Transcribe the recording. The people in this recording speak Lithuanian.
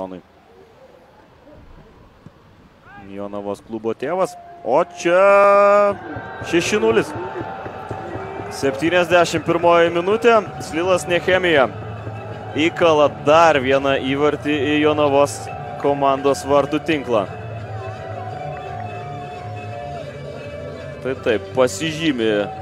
Jonavos klubo tėvas. O čia 6-0. 71 minutė. Slilas Nechemija įkala dar vieną įvartį į Jonavos komandos vartų tinklą. Tai taip, pasižymi